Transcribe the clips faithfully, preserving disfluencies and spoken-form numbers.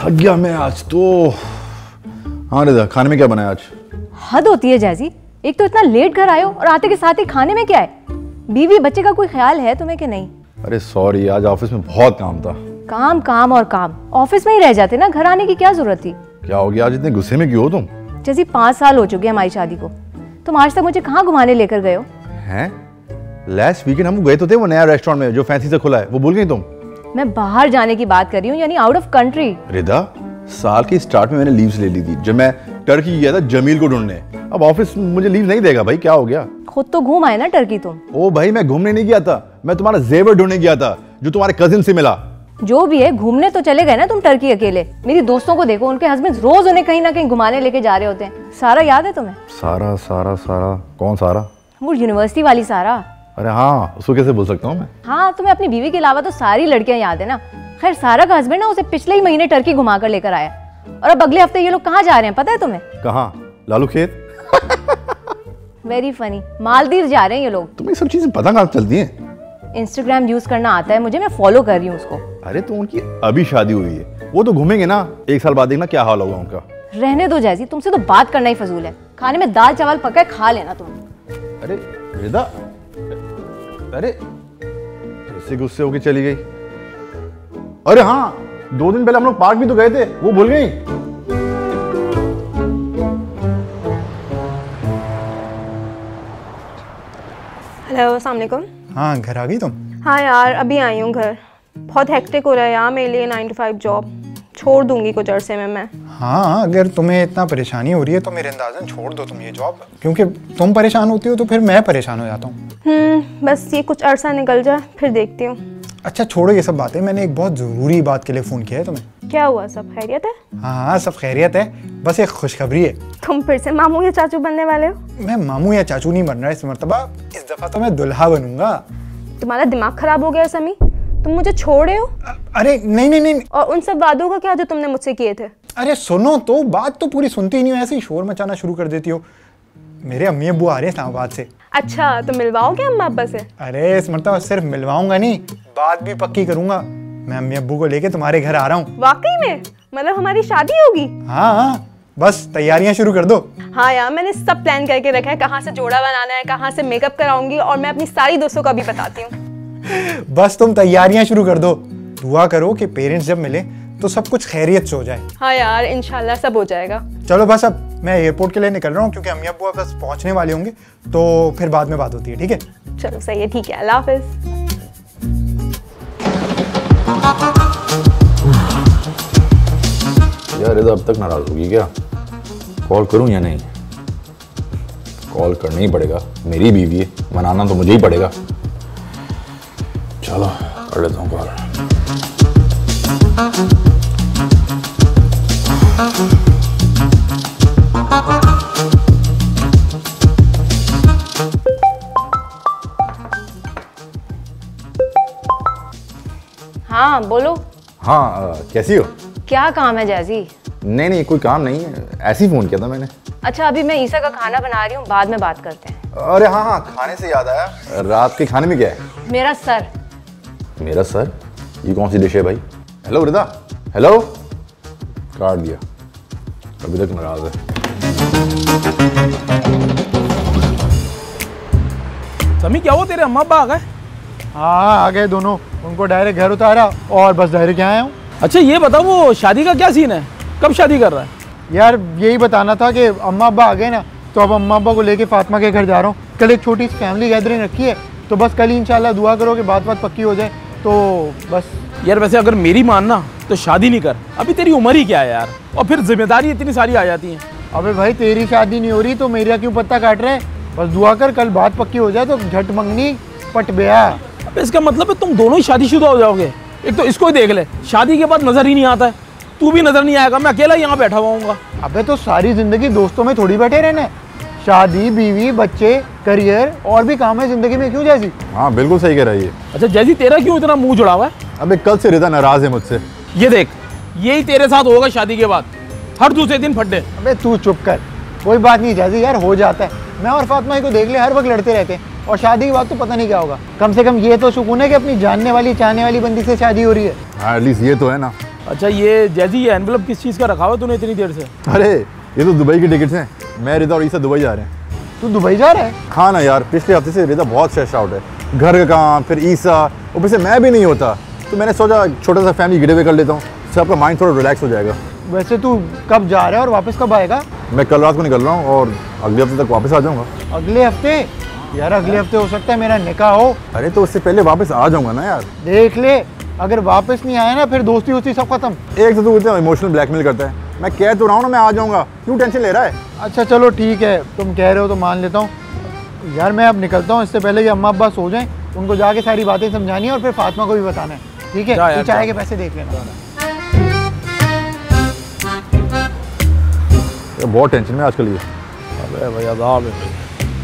थक गया मैं आज तो। हाँ रिदा, खाने में क्या बनाया आज? हद होती है जैसी, एक तो इतना लेट घर आए हो और आते के साथ ही खाने में क्या है? बीवी बच्चे का कोई ख्याल है तुम्हें कि नहीं? अरे सॉरी, आज ऑफिस में बहुत काम था। काम काम और काम, ऑफिस में ही रह जाते ना, घर आने की क्या जरूरत थी? क्या हो गया आज, इतने गुस्से में क्यों हो तुम? जैसी पाँच साल हो चुके हैं हमारी शादी को, तुम आज तक मुझे कहाँ घुमाने लेकर गए हो? हैं? लास्ट वीकेंड हम गए तो थे वो नया रेस्टोरेंट में जो फैंसी से खुला है, वो भूल गई तुम? मैं बाहर जाने की बात कर रही हूँ, यानी आउट ऑफ कंट्री। रिदा, साल की स्टार्ट में मैंने लीव्स ले ली थी जब मैं टर्की गया था जमील को ढूंढने। अब ऑफिस मुझे लीव नहीं देगा भाई, क्या हो गया? खुद तो घूम आए ना टर्की तुम। ओ भाई, मैं घूमने नहीं गया था, मैं तुम्हारा जेवर ढूंढने गया था जो तुम्हारे कजिन से मिला। जो भी है, घूमने तो चले गए ना तुम टर्की अकेले। मेरी दोस्तों को देखो, उनके हस्बैंड रोज उन्हें कहीं ना कहीं घुमाने लेके जा रहे होते हैं। सारा याद है तुम्हें? सारा सारा सारा कौन सारा? वो यूनिवर्सिटी वाली सारा। अरे हाँ, उसको कैसे भूल सकता हूँ मैं। हाँ, तुम्हें अपनी बीवी के अलावा तो सारी लड़कियां याद है ना। खैर, सारा का हस्बैंड ना उसे पिछले ही महीने टर्की घुमा कर लेकर आया, और अब अगले हफ्ते ये लोग कहाँ जा रहे हैं पता है तुम्हें? कहाँ? लालू खेत? वेरी फनी, मालदीव जा रहे हैं ये लोग। तुम्हें सब चीजें पता कहाँ चलती हैं? इंस्टाग्राम यूज करना आता है मुझे, मैं फॉलो कर रही हूँ उसको। अरे तो उनकी अभी शादी हुई है, वो तो घूमेंगे ना, एक साल बाद देखना क्या हाल होगा उनका। रहने दो जैसी, तुमसे तो बात करना ही फजूल है। खाने में दाल चावल पका है, खा लेना तुम। अरे रिदा, अरे ऐसे गुस्से होके चली गई। अरे हाँ, दो दिन पहले हम लोग पार्क भी तो गए थे, वो भूल गई? हेलो, अस्सलाम वालेकुम। हाँ, घर आ गई तुम? हाँ यार, अभी आई हूँ घर। बहुत हेक्टिक हो रहा है यार मेरे लिए। नाइन टू फाइव जॉब छोड़ दूंगी कुछ अरसे में मैं। हाँ, अगर तुम्हें इतना परेशानी हो रही है तो मेरे अंदाज़न छोड़ दो तुम ये जॉब, क्योंकि तुम परेशान होती हो तो फिर मैं परेशान हो जाता हूँ। हम्म बस ये कुछ अरसा निकल जाए फिर देखती हूँ। अच्छा छोड़ो ये सब बातें, मैंने एक बहुत ज़रूरी बात के लिए फ़ोन किया है तुम्हें। क्या हुआ, सब खैरियत है? हाँ हाँ, सब खैरियत है, बस एक खुशखबरी है। तुम फिर से मामू या चाचू बनने वाले हो? मैं मामू या चाचू नहीं बन रहा इस मरतबा, इस दफ़ा तो मैं दुल्हा बनूंगा। तुम्हारा दिमाग खराब हो गया समी, तुम मुझे छोड़े हो? अरे नहीं नहीं नहीं। और उन सब वादों का क्या जो तुमने मुझसे किए थे? अरे सुनो तो, बात तो पूरी सुनती ही नहीं हो, ऐसे ही शोर मचाना शुरू कर देती हो। मेरे अम्मी अब्बू आ रहे हैं इस्लामाबाद से। अच्छा, तो मिलवाओगे अम्मा अब्बा से? अरे इस मरतबा सिर्फ मिलवाऊंगा नहीं, बात भी पक्की करूंगा। मैं अम्मी अब्बू को लेके तुम्हारे घर आ रहा हूँ। वाकई में? मतलब हमारी शादी होगी? हाँ हाँ, बस तैयारियां शुरू कर दो। हाँ यार, मैंने सब प्लान करके रखा है, कहाँ से जोड़ा बनाना है, कहाँ से मेकअप कराऊंगी, और मैं अपनी सारी दोस्तों का भी बताती हूँ। बस तुम तैयारियां शुरू कर दो, दुआ करो कि पेरेंट्स जब मिले तो सब कुछ खैरियत से हो जाए। हाँ यार, इंशाल्लाह सब हो जाएगा। चलो बस अब मैं एयरपोर्ट के लिए निकल रहा हूँ, क्योंकि अम्मी अब्बू बस पहुँचने वाले होंगे, तो फिर बाद में बात होती है, ठीक है? चलो सही है, ठीक है, अल्लाह हाफिज। यार रिदा अब तक नाराज होगी क्या? कॉल करूं या नहीं? कॉल करना ही पड़ेगा, मेरी बीवी है, मनाना तो मुझे ही पड़ेगा। चलो कर लेता हूँ कॉल। हाँ बोलो। हाँ आ, कैसी हो? क्या काम है जैसी? नहीं नहीं, कोई काम नहीं है, ऐसे ही फोन किया था मैंने। अच्छा, अभी मैं ईसा का खाना बना रही हूँ, बाद में बात करते हैं। अरे हाँ हाँ, खाने से याद आया, रात के खाने में क्या है? मेरा सर। मेरा सर? ये कौन सी डिश है भाई? Hello Rida, hello. काट दिया, अभी तक नाराज है। समी क्या हुआ, तेरे अम्मा अब्बा आ गए? हाँ आ गए दोनों, उनको डायरेक्ट घर उतारा और बस डायरेक्ट यहाँ आया हूँ। अच्छा ये बता, वो शादी का क्या सीन है, कब शादी कर रहा है? यार यही बताना था कि अम्मा अब्बा आ गए ना, तो अब अम्मा अब्बा को लेके फातिमा के घर जा रहा हूँ। कल एक छोटी सी फैमिली गैदरिंग रखी है, तो बस कल ही इंशाल्लाह दुआ करो कि बात बात पक्की हो जाए, तो बस। यार वैसे अगर मेरी मानना तो शादी नहीं कर, अभी तेरी उम्र ही क्या है यार, और फिर जिम्मेदारी इतनी सारी आ जाती हैं। अबे भाई तेरी शादी नहीं हो रही तो मेरा क्यों पत्ता काट रहे हैं? बस दुआ कर कल बात पक्की हो जाए तो झट मंगनी पट ब्याह। अब इसका मतलब है तुम दोनों ही शादीशुदा हो जाओगे? एक तो इसको ही देख ले, शादी के बाद नजर ही नहीं आता है, तू भी नजर नहीं आएगा, मैं अकेला यहाँ बैठा हुआ हूँ। अबे तो सारी जिंदगी दोस्तों में थोड़ी बैठे रहना है, शादी बीवी बच्चे करियर और भी काम है जिंदगी में, क्यों जैसी? हाँ बिल्कुल सही कह रही है। अच्छा जैसी, तेरा क्यों इतना मुंह जुड़ा हुआ है? अबे कल से रिदा नाराज है मुझसे। ये देख, यही तेरे साथ होगा शादी के बाद, हर दूसरे दिन फड्डे। अबे तू चुप कर, कोई बात नहीं जैसी यार, हो जाता है। मैं और फातिमा को देख ले, हर वक्त लड़ते रहते हैं, और शादी के बाद तो पता नहीं क्या होगा। कम से कम ये तो सुकून है कि अपनी जानने वाली चाहने वाली बंदी से शादी हो रही है। हाँ एटलीस्ट ये तो है ना। अच्छा ये जैसी ये एनवलप किस चीज़ का रखा हुआ तूने इतनी देर से? अरे ये तो दुबई की टिकट्स हैं। मैं रिदा और ईसा दुबई जा रहे हैं। तू दुबई जा रहा है? हाँ ना यार, पिछले हफ्ते से रिदा बहुत स्ट्रेस आउट है। घर का काम, फिर ईसा, ऊपर से मैं भी नहीं होता, तो मैंने सोचा छोटा सा फैमिली गेट अवे कर लेता हूँ, सबका माइंड थोड़ा रिलैक्स हो जाएगा। वैसे तू कब जा रहा है और वापस कब आएगा? मैं कल रात को निकल रहा हूँ और अगले हफ्ते तक वापस आ जाऊँगा। अगले हफ्ते? यार अगले हफ्ते हो सकता है मेरा निकाह हो। अरे तो उससे पहले वापस आ जाऊँगा ना यार। देख ले, अगर वापस नहीं आया ना फिर दोस्ती वोस्ती सब खत्म। एक तो तू इतना इमोशनल ब्लैकमेल करता है। मैं कह तो रहा हूँ ना मैं आ जाऊँगा, क्यों टेंशन ले रहा है? अच्छा चलो ठीक है, तुम कह रहे हो तो मान लेता हूँ। यार मैं अब निकलता हूँ, इससे पहले कि अम्मा अब्बा सो जाएं, उनको जाके सारी बातें समझानी है और फिर फातिमा को भी बताना है, ठीक है? तू चाय के पैसे देख लेना। बहुत टेंशन में आजकल ये। अबे भाई अज़ाब है भाई।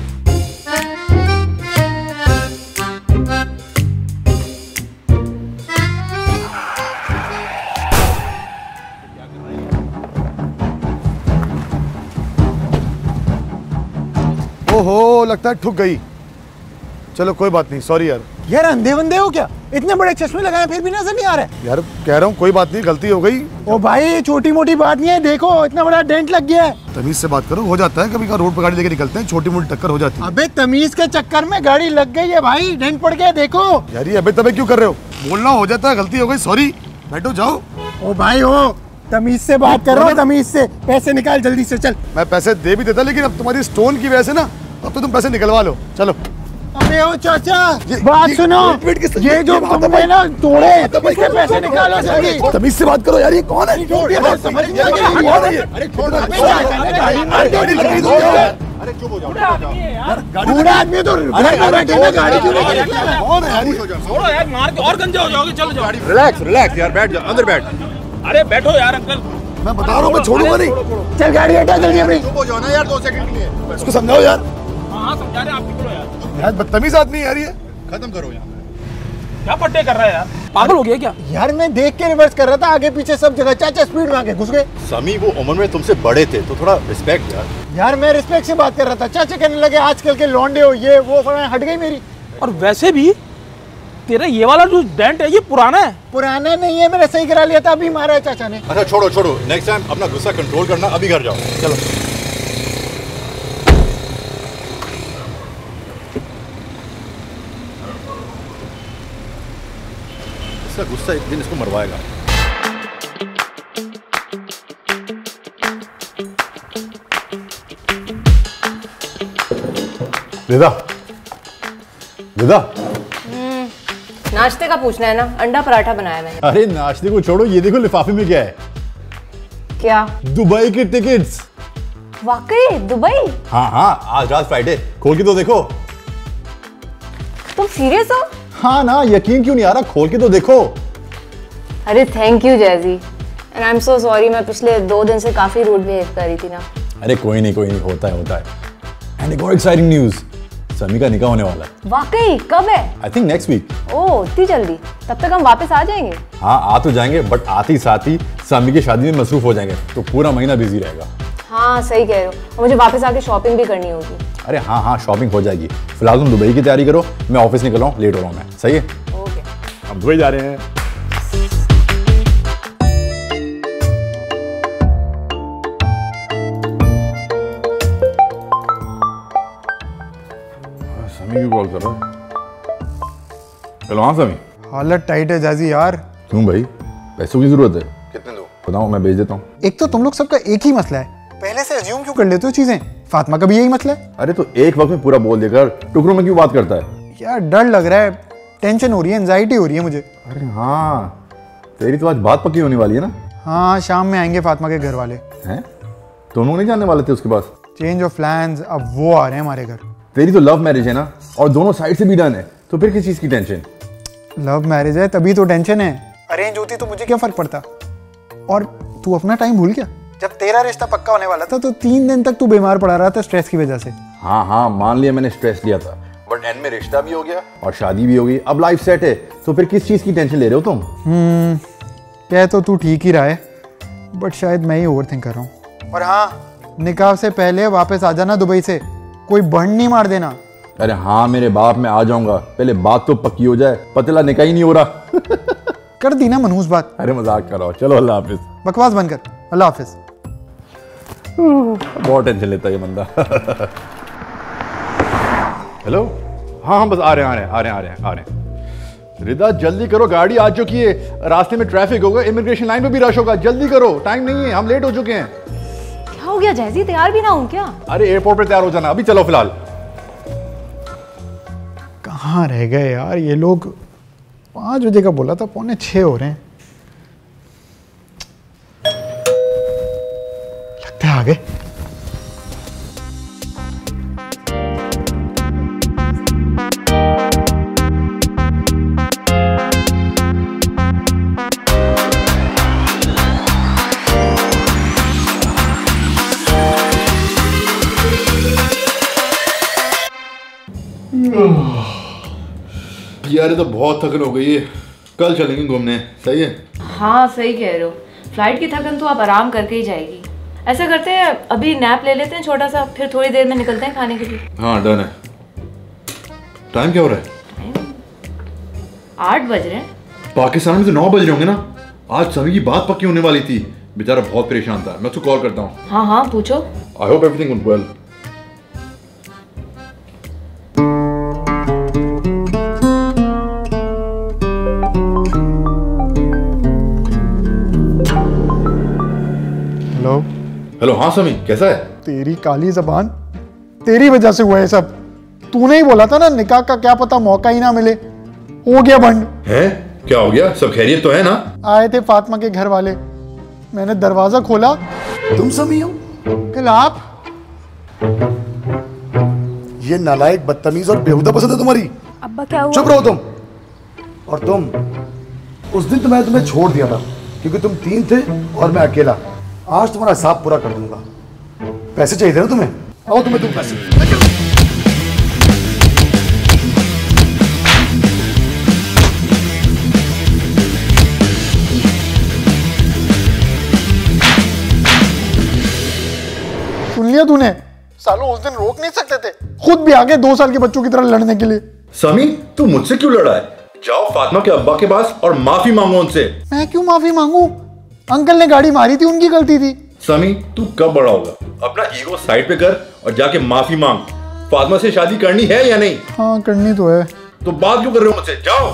ओहो, लगता है ठुक गई। चलो कोई बात नहीं, सॉरी यार। यार अंधे बंदे हो क्या? इतने बड़े चश्मे लगाए फिर भी नजर नहीं आ रहा है। यार कह रहा हूँ कोई बात नहीं, गलती हो गई। ओ भाई छोटी मोटी बात नहीं है, देखो इतना बड़ा डेंट लग गया है। तमीज से बात करो, हो जाता है कभी का रोड पर गाड़ी लेके निकलते हैं, छोटी मोटी टक्कर हो जाती है। अबे तमीज के चक्कर में गाड़ी लग गई है भाई, डेंट पड़ गया देखो। यार ये अबे तबे क्यों कर रहे हो? बोलना हो जाता है, गलती हो गई, सॉरी। बैठो जाओ। ओ भाई हो, तमीज से बात कर रहा हूँ, तमीज से। पैसे निकाल जल्दी से, चल। मैं पैसे दे भी देता, लेकिन अब तुम्हारी स्टोन की वजह से ना अब तो तुम पैसे निकलवा लो। चलो। अबे ओ चाचा, ये- बात ये- सुनो, ये- ये- ये जो तुमने ना तोड़े, इसके पैसे निकालो जल्दी। तमीज से बात करो यार, ये कौन है? समझ नहीं आ रहा। कौन है ये? अरे छोड़ो गाड़ी लगी दो यार। अरे चुप हो जाओ। बूढ़ा आदमी तो घर में बैठे ना, गाड़ी क्यों नहीं निकला? कौन है यार? छोड़ो यार, मार के और गंजे हो जाओगे। चलो जाओ। रिलैक्स रिलैक्स यार, बैठ जा, अंदर बैठ। अरे बैठो यार अंकल। मैं बता रहा हूँ, मैं छोड़ूंगा नहीं। चल गाड़ी हटा जल्दी अपनी। चुप हो जाओ ना यार, दो सेकंड के लिए। इसको समझाओ यार। हाँ हाँ समझा रहे, आप निकलो यार। यार बदतमीज आदमी है यार ये। खत्म करो यहाँ। क्या पट्टे कर रहा है यार? पागल हो गया क्या? यार मैं देख के रिवर्स कर रहा था, आगे पीछे सब जगह। चाचा स्पीड में आके घुस गए। समी वो उम्र में तुमसे बड़े थे, तो थोड़ा रिस्पेक्ट यार। यार मैं रिस्पेक्ट से बात कर रहा था, चाचा कहने लगे आजकल के लौंडे हो, ये वो, हट गई मेरी। और वैसे भी तेरा ये वाला जो डेंट है ये पुराना है। पुराना नहीं है, मैंने सही करा लिया था, अभी मारा है चाचा ने। अच्छा छोड़ो छोड़ो, नेक्स्ट टाइम अपना गुस्सा कंट्रोल करना, अभी घर जाओ। चलो। इसका गुस्सा एक दिन इसको मरवाएगा। रिदा, रिदा, नाश्ते का पूछना है ना? अंडा पराठा बनाया मैंने। अरे नाश्ते को छोड़ो, ये देखो लिफाफे में क्या है। क्या? दुबई की टिकट्स। वाकई दुबई? हाँ हाँ, आज रात फ्लाइट है, खोल के तो देखो। तुम सीरियस हो? हाँ ना, यकीन क्यों नहीं आ रहा? खोल के तो देखो। अरे thank you Jazzy, and I am so sorry, मैं पिछले दो दिन से काफी रूड बिहेव कर रही थी ना। अरे कोई नहीं कोई नहीं, होता है होता है। एंड एक और एक्साइटिंग न्यूज़, समी का निकाह होने वाला है। वाकई? कब है? I think next week. Oh इतनी जल्दी? तब तक हम वापस आ जाएंगे? हाँ आ तो जाएंगे, बट आते ही साथ ही समी की शादी में मसरूफ हो जाएंगे, तो पूरा महीना बिजी रहेगा। हाँ सही कह रहे हो, और मुझे वापस आके शॉपिंग भी करनी होगी। अरे हाँ हाँ, शॉपिंग हो जाएगी। फिलहाल तुम दुबई की तैयारी करो, मैं ऑफिस निकल रहा हूँ, लेट हो रहा हूँ मैं। सही है? ओके। हम दुबई जा रहे हैं। समी क्यों कॉल कर रहा है? हेलो हाँ समी। हालत टाइट है जाजी यार। क्यों भाई, पैसों की जरूरत है? कितने दो बताओ, मैं भेज देता हूँ। एक तो तुम लोग सबका एक ही मसला है, पहले से अज्यूम क्यों कर लेते हो चीजें? फातिमा का भी यही मसला है। अरे तो एक वक्त में पूरा बोल देकर टुकड़ों में क्यों बात करता है? यार डर लग रहा है, टेंशन हो रही है, एंजाइटी हो रही है मुझे। अरे हाँ, तेरी तो आज बात पक्की होने वाली है ना? हाँ शाम में आएंगे फातिमा के घर वाले। हैं? तुम लोग नहीं जाने वाले थे उसके पास? चेंज ऑफ प्लान्स, अब वो आ रहे हैं हमारे घर। तेरी तो लव मैरिज है ना, और दोनों साइड से भी डन है, तो फिर किस चीज की टेंशन? लव मैरिज है तभी तो टेंशन है, अरेंज होती तो मुझे क्या फर्क पड़ता। और तू अपना टाइम भूल गया? जब तेरा रिश्ता पक्का होने वाला था तो तीन दिन तक तू बीमार पड़ा रहा था स्ट्रेस की वजह से। हाँ हाँ मान लिया, मैंने स्ट्रेस लिया था, बट एंड में रिश्ता भी हो गया और शादी भी हो गई, अब लाइफ सेट है, तो फिर किस चीज की टेंशन ले रहे हो तुम? हम्म कह तो तू ठीक ही रहा है, बट शायद मैं ही ओवर थिंक कर रहा हूँ। और हाँ, निकाह से पहले वापस आ जाना दुबई से, कोई बंड नहीं मार देना। अरे हाँ मेरे बाप, मैं आ जाऊंगा, पहले बात तो पक्की हो जाए, पतला निकाह ही नहीं हो रहा। कर दी ना मनहूस बात। अरे मजाक करो, चलो अल्लाह हाफिज। बकवास बंद कर, अल्लाह हाफिज। बहुत टेंशन लेता है ये बंदा। हेलो, हाँ हाँ बस आ रहे हैं आ रहे हैं आ रहे हैं आ रहे हैं आ रहे हैं। रिदा जल्दी करो, गाड़ी आ चुकी है, रास्ते में ट्रैफिक होगा, इमिग्रेशन लाइन पे भी रश होगा, जल्दी करो, टाइम नहीं है, हम लेट हो चुके हैं। क्या हो गया जैजी, तैयार भी ना हूँ क्या? अरे एयरपोर्ट पे तैयार हो जाना, अभी चलो फिलहाल। कहाँ रह गए यार ये लोग? पाँच बजे का बोला था, पौने छः हो रहे हैं। लगता है आ गए। यार ये तो बहुत थकन हो गई है, कल चलेंगे घूमने, सही है? हाँ सही कह रहे हो, फ्लाइट की थकन तो आप आराम करके ही जाएगी। ऐसा करते हैं अभी नैप ले लेते हैं छोटा सा, फिर थोड़ी देर में निकलते हैं खाने के लिए। हाँ डन है। टाइम क्या हो रहा है? आठ बज रहे हैं। पाकिस्तान में तो नौ बज रहे होंगे ना। आज सभी की बात पक्की होने वाली थी, बेचारा बहुत परेशान था। मैं उसको कॉल करता हूँ। हाँ हाँ पूछो। I hope everything went well. Hello hello, हाँ समी कैसा है? तेरी काली जबान, तेरी वजह से हुआ है सब। तूने ही बोला था ना निकाह का क्या पता मौका ही ना मिले, हो गया बंद। है? क्या हो गया? सब खैरियत तो है ना? आए थे फातिमा के घर वाले, मैंने दरवाजा खोला, तुम समी हो? कल आप। ये नालायक, बदतमीज और बेहुदा पसंद है तुम्हारी। अब्बा क्या हुआ? चुप रहो तुम। और तुम, उस दिन तो मैंने तुम्हें छोड़ दिया था क्योंकि तुम तीन थे और मैं अकेला। आज तुम्हारा हिसाब पूरा कर दूंगा। पैसे चाहिए थे ना तुम्हें? आओ तुम्हें तुम पैसे। सुन लिया तूने? सालों उस दिन रोक नहीं सकते थे, खुद भी आगे दो साल के बच्चों की तरह लड़ने के लिए। समी तू मुझसे क्यों लड़ा है? जाओ फातिमा के अब्बा के पास और माफी मांगो उनसे। मैं क्यों माफी मांगू? अंकल ने गाड़ी मारी थी, उनकी गलती थी। समी तू कब बड़ा होगा? अपना ईगो साइड पे कर और जाके माफी मांग। फातिमा से शादी करनी है या नहीं? हाँ करनी तो है। तो बात क्यों कर रहे हो मुझसे? जाओ।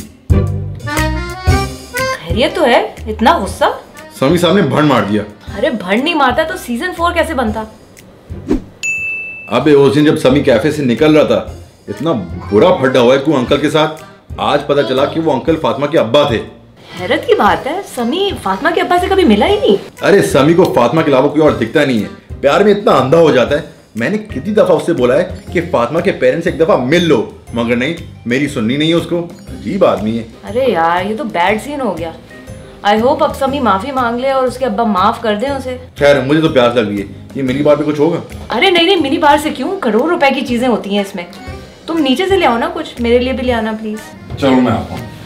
खैरियत तो है, इतना गुस्सा? समी साहब ने भंड मार दिया। अरे भंड नहीं मारता तो सीजन फोर कैसे बनता? अबे उस दिन जब समी कैफे से निकल रहा था, इतना बुरा फड्डा हुआ है तू अंकल के साथ। आज पता चला कि वो अंकल फातिमा के अब्बा थे। हैरत की बात है, समी फातिमा के अब्बा से कभी मिला ही नहीं। अरे समी को फातिमा के अलावा कोई और दिखता नहीं है, प्यार में इतना अंधा हो जाता है। मैंने कितनी दफा उससे बोला है कि फातिमा के पेरेंट्स से एक दफा मिल लो, मगर नहीं, मेरी सुननी नहीं है उसको। अजीब आदमी है। अरे यार ये तो बैड सीन हो गया। आई होप अब समी माफी मांग ले और उसके अब्बा माफ कर दें उसे। खैर मुझे तो प्यास लग रही है, ये मिनी बार पे कुछ होगा? अरे नहीं नहीं, मिनी बार से क्यों, करोड़ रुपए की चीजें होती हैं इसमें। तुम नीचे से ले आओ ना कुछ, मेरे लिए भी ले आना प्लीज। चलो मैं आता हूँ।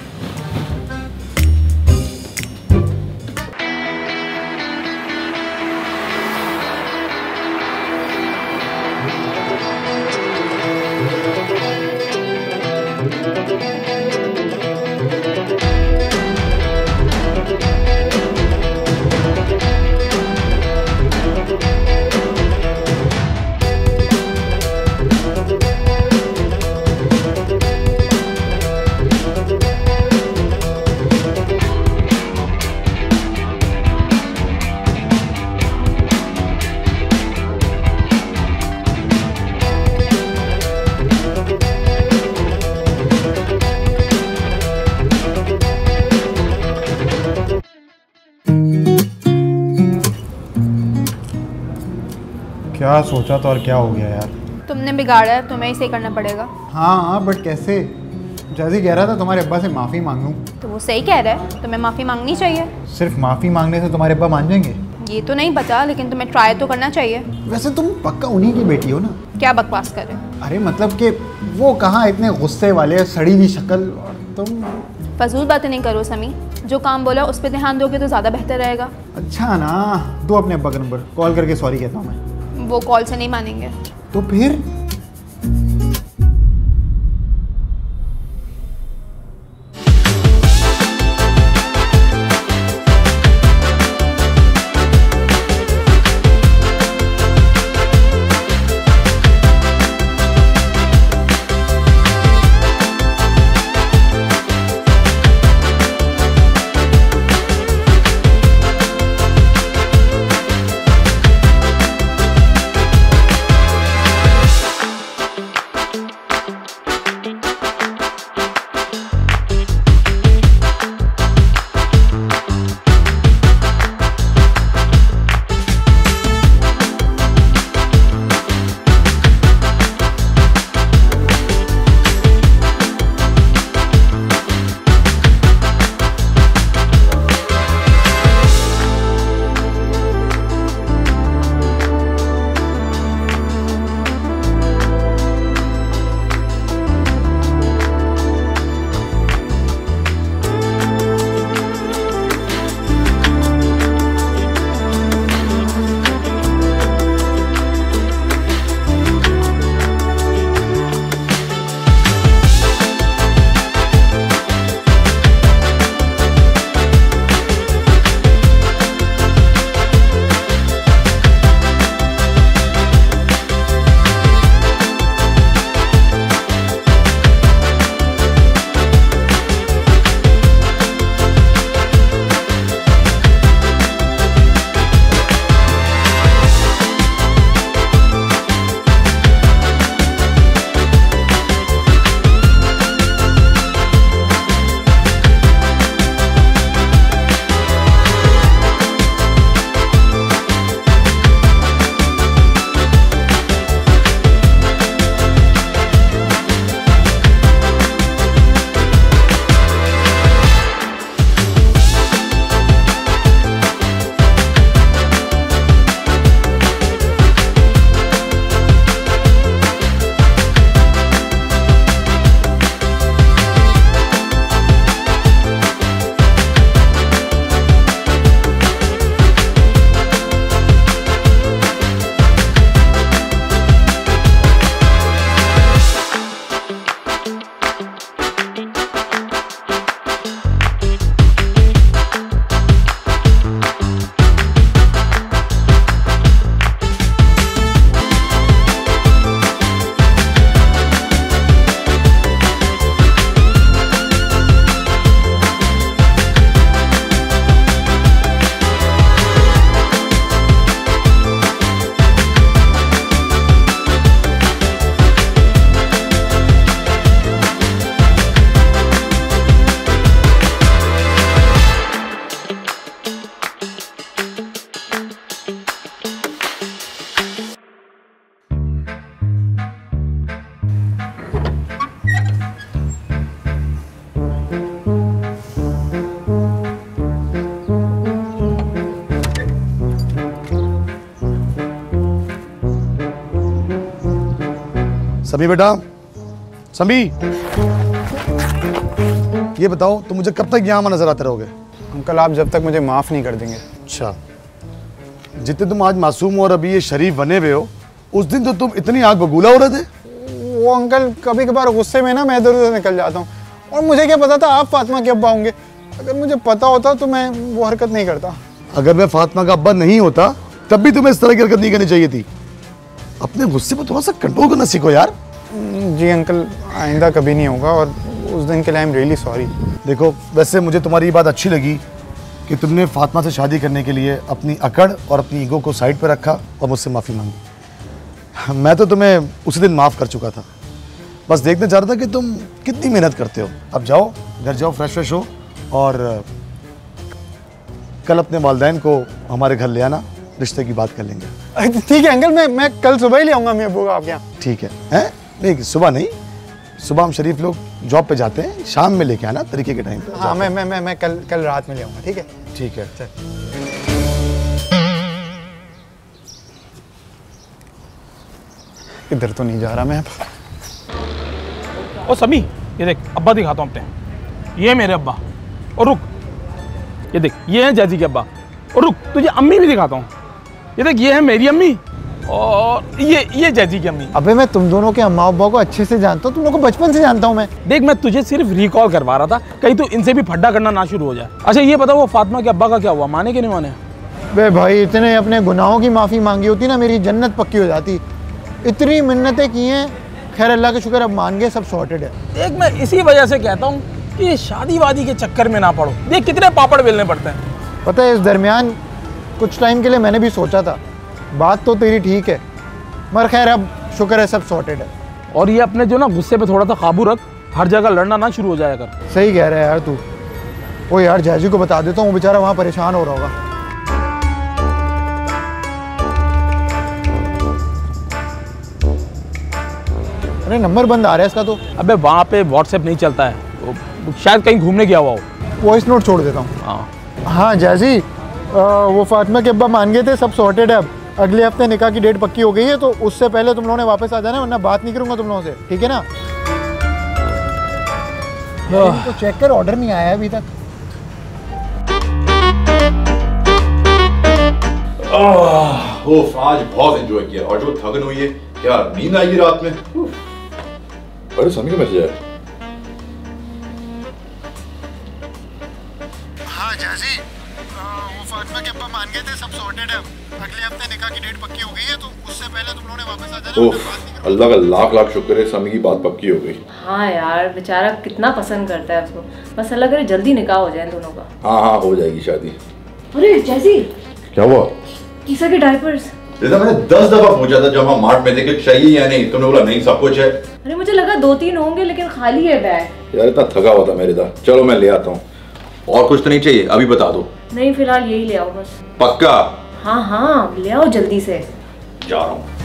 क्या सोचा था और क्या हो गया यार? तुमने बिगाड़ा है, तुम्हें ही सही करना पड़ेगा। हाँ हाँ बट कैसे? जैसे कह रहा था तुम्हारे अब्बा से माफ़ी मांग लूँ। तो वो सही कह रहा है, तुम्हें माफ़ी मांगनी चाहिए। सिर्फ माफ़ी मांगने से तुम्हारे अब्बा मान जाएंगे? ये तो नहीं पता, लेकिन तुम्हें ट्राई तो करना चाहिए। वैसे तुम पक्का उन्हीं की बेटी हो ना? क्या बकवास कर रहे हो? अरे मतलब कि वो कहाँ इतने गुस्से वाले, सड़ी हुई शक्ल, और तुम। फजूल बातें नहीं करो समी, जो काम बोला उस पर ध्यान दोगे तो ज़्यादा बेहतर रहेगा। अच्छा ना, दो अपने अब्बा का नंबर, कॉल करके सॉरी कहता हूँ मैं। वो कॉल से नहीं मानेंगे। तो फिर? समी बेटा, समी, ये बताओ तुम मुझे कब तक यहाँ नजर आते रहोगे? अंकल आप जब तक मुझे माफ़ नहीं कर देंगे। अच्छा, जितने तुम आज मासूम और अभी ये शरीफ बने हुए हो, उस दिन तो तुम इतनी आग बबूला हो रहे थे। वो अंकल कभी कभार गुस्से में ना मैं इधर उधर निकल जाता हूँ, और मुझे क्या पता था आप फातिमा के अब्बा होंगे। अगर मुझे पता होता तो मैं वो हरकत नहीं करता। अगर मैं फातिमा का अब्बा नहीं होता तब भी तुम्हें इस तरह की हरकत नहीं करनी चाहिए थी। अपने गुस्से पर थोड़ा सा कंट्रोल करना सीखो यार। जी अंकल, आइंदा कभी नहीं होगा, और उस दिन के लिए आई एम रियली सॉरी। देखो, वैसे मुझे तुम्हारी ये बात अच्छी लगी कि तुमने फातिमा से शादी करने के लिए अपनी अकड़ और अपनी ईगो को साइड पर रखा और मुझसे माफ़ी मांगी। मैं तो तुम्हें उसी दिन माफ़ कर चुका था, बस देखना चाह रहा था कि तुम कितनी मेहनत करते हो। अब जाओ, घर जाओ, फ्रेश फ्रेश हो, और कल अपने वालिदैन को हमारे घर ले आना, रिश्ते की बात कर लेंगे। ठीक है अंकल, मैं मैं कल सुबह ही ले आऊँगा मैं अब्बू आपके यहाँ। ठीक है? हैं? नहीं, सुबह नहीं, सुबह हम शरीफ लोग जॉब पे जाते हैं, शाम में लेके आना तरीके के टाइम पे। हाँ, मैं मैं मैं मैं कल कल रात में ले आऊँगा। ठीक है? ठीक है। चल। इधर तो नहीं जा रहा मैं अब। ओ समी, ये देख अब्बा दिखाता हूँ अपने। ये मेरे अब्बा, और रुक, ये देख ये है जैजी के अब्बा, और रुक तुझे अम्मी भी दिखाता हूँ। ये देख ये है मेरी अम्मी, और ये ये जैजी की अम्मी। अबे मैं तुम दोनों के अम्मा अब्बा को अच्छे से जानता हूँ, तुम लोगों को बचपन से जानता हूँ मैं। देख मैं तुझे सिर्फ रिकॉल करवा रहा था, कहीं तो इनसे भी फड्डा करना ना शुरू हो जाए। अच्छा ये बता, वो फातिमा के अब्बा का क्या हुआ, माने कि नहीं माने? बे भाई, इतने अपने गुनाहों की माफ़ी मांगी होती ना, मेरी जन्नत पक्की हो जाती। इतनी मिन्नतें की हैं, खैर अल्लाह का शुक्र अब मान गए, सब सॉर्टेड है। देख मैं इसी वजह से कहता हूँ कि ये शादी वादी के चक्कर में ना पड़ो। देख कितने पापड़ बेलने पड़ते हैं। पता है, इस दरमियान कुछ टाइम के लिए मैंने भी सोचा था, बात तो तेरी ठीक है, मगर खैर अब शुक्र है सब सॉर्टेड है। और ये अपने जो ना गुस्से पे थोड़ा सा काबू रख, हर जगह लड़ना ना शुरू हो जाया कर। सही कह रहा है यार तू। वो यार जैजी को बता देता हूँ, वो बेचारा वहाँ परेशान हो रहा होगा। अरे नंबर बंद आ रहा है इसका तो। अबे वहाँ पे व्हाट्सएप नहीं चलता है, वो शायद कहीं घूमने गया हुआ हो। वॉइस नोट छोड़ देता हूँ। हाँ हाँ जैजी, वो फातिमा के अब्बा मान गए थे, सब सॉर्टेड है। अब अगले हफ्ते निकाह की डेट पक्की हो गई है, तो उससे पहले तुम लोगों ने वापस आ जाना, वरना बात नहीं करूंगा तुम लोगों से, ठीक है ना? तो चेक कर, ऑर्डर नहीं आया अभी तक। ओह, आज बहुत एंजॉय किया, और जो थकन हुई है, क्या नींद आएगी रात में। अरे समी का मैसेज है। हाँ जैजी, वो फातिमा के अब्बा मान गए थे, सब सॉर्टेड है। अगले हफ्ते निकाह की डेट पक्की हो गई है, तो उससे पहले तुम लोगों ने वापस आ जाना। ओह, अल्लाह का लाख लाख शुक्र है, समी की बात पक्की हो गई। हाँ यार, बेचारा कितना पसंद करता है उसको, बस अल्लाह करे जल्दी निकाह हो जाए दोनों का। हाँ हाँ, हो जाएगी शादी। अरे जैसी, क्या हुआ? ईसा के डायपर्स। जैसा मैंने दस दफा पूछा था जब हम मार्ट में थे कि चाहिए या नहीं, तुमने बोला नहीं सब कुछ है। अरे मुझे लगा दो तीन होंगे, लेकिन खाली है बैग। यार इतना थका हुआ था मेरे था। चलो मैं ले आता हूँ। और कुछ तो नहीं चाहिए? अभी बता दो। नहीं फिलहाल यही ले आओ बस। पक्का? हाँ हाँ ले आओ जल्दी से। जा रहा हूँ।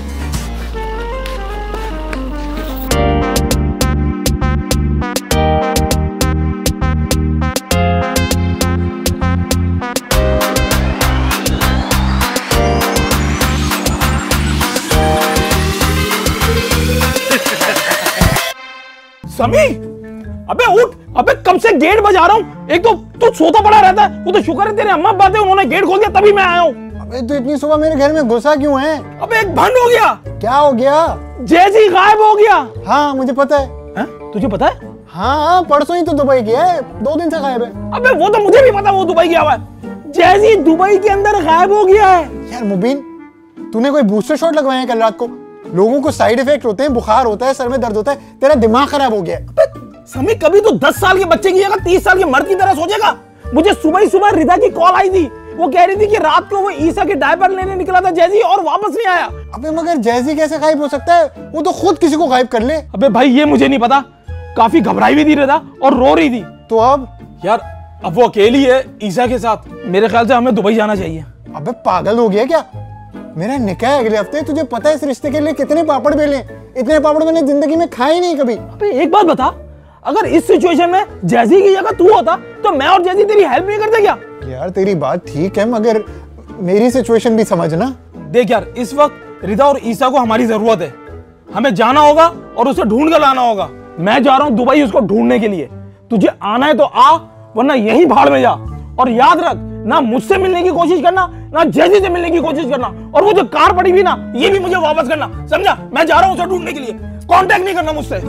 समी, अबे उठ, अबे कब से गेट बजा रहा हूँ। एक तो तू सोता पड़ा रहता है, वो तो शुक्र है तेरे अम्मा बातें उन्होंने गेट खोल दिया तभी मैं आया हूँ। अबे तो इतनी सुबह मेरे घर में घुसा क्यों है? अबे एक भंड हो गया। क्या हो गया? जैसी गायब हो गया। हाँ मुझे पता है। है? तुझे पता है? हाँ हाँ, परसों ही तो दुबई गया है, दो दिन से गायब है। अबे वो तो मुझे भी पता, वो दुबई गया हुआ है। जैसी दुबई के अंदर गायब हो गया है। यार मुबीन, तूने कोई बूस्टर शॉट लगवाया है कल रात को? लोगों को साइड इफेक्ट होते हैं, बुखार होता है, सर में दर्द होता है, तेरा दिमाग खराब हो गया है। समी कभी तो दस साल के बच्चे की जगह तीस साल के मर्द की तरह सोचेगा। मुझे सुबह ही सुबह रिदा की कॉल आई थी, वो कह रही थी कि रात को वो ईसा के डायपर लेने निकला था जैजी और वापस नहीं आया। अबे मगर जैजी कैसे गायब हो सकता है? वो तो खुद किसी को गायब कर ले। अबे भाई ये मुझे नहीं पता, काफी घबराई भी थी रिदा और रो रही थी। तो अब यार अब वो अकेली है ईसा के साथ, मेरे ख्याल से हमें दुबई जाना चाहिए। अबे पागल हो गया क्या? मेरा निकाह है अगले हफ्ते, तुझे पता है इस रिश्ते के लिए कितने पापड़ बेले? इतने पापड़ मैंने जिंदगी में खाए नहीं कभी। अबे एक बात बता, अगर इस सिचुएशन में जैजी की जगह तू होता तो मैं और जैजी तेरी हेल्प नहीं करते क्या? यार तेरी बात ठीक है, मगर मेरी सिचुएशन भी समझना। देख यार, इस वक्त रिदा और ईसा को हमारी जरूरत है। हमें जाना होगा और उसे ढूंढ कर लाना होगा। मैं जा रहा हूं दुबई उसको ढूंढने के लिए। तुझे आना है तो आ, वरना यहीं भाड़ में जा। और याद रख, ना मुझसे मिलने की कोशिश करना, ना जैजी से मिलने की कोशिश करना, और वो जो कार पड़ी भी ना, ये भी मुझे वापस करना, समझा? मैं जा रहा हूं उसे ढूंढने के लिए, कांटेक्ट नहीं करना मुझसे।